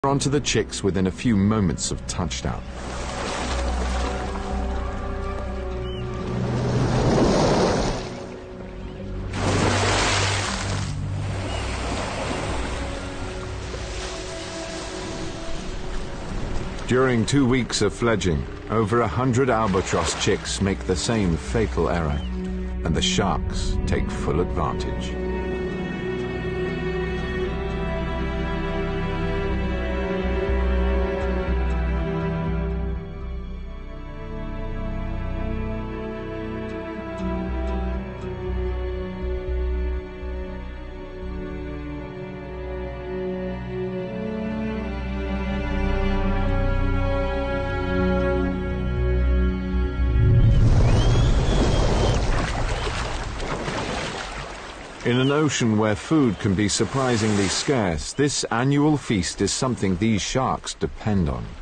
onto the chicks within a few moments of touchdown. During 2 weeks of fledging, over 100 albatross chicks make the same fatal error, and the sharks take full advantage. In an ocean where food can be surprisingly scarce, this annual feast is something these sharks depend on.